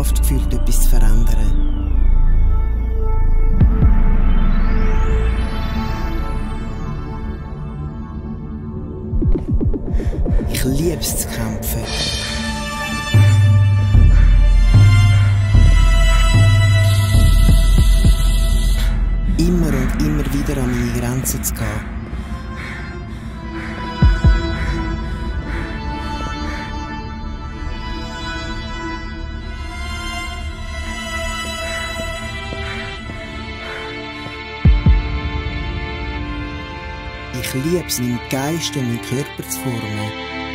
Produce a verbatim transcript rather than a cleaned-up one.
Kraft gefühlt, etwas zu verändern. Ich liebe es zu kämpfen. Immer und immer wieder an meine Grenzen zu gehen. Ich liebe es, meinen Geist und meinen Körper zu formen.